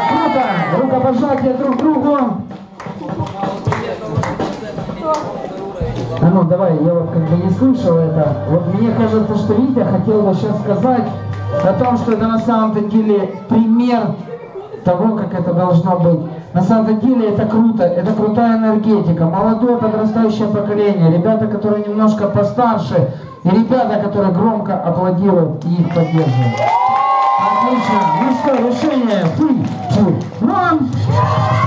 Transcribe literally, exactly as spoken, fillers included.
круто! Рукопожатие друг другу. А ну давай, я вот как бы не слышал это. Вот мне кажется, что Витя хотел бы сейчас сказать о том, что это на самом-то деле пример того, как это должно быть. На самом деле это круто, это крутая энергетика, молодое подрастающее поколение, ребята, которые немножко постарше, и ребята, которые громко аплодируют и их поддерживают. Отлично. Ну что, решение. Three, two, one.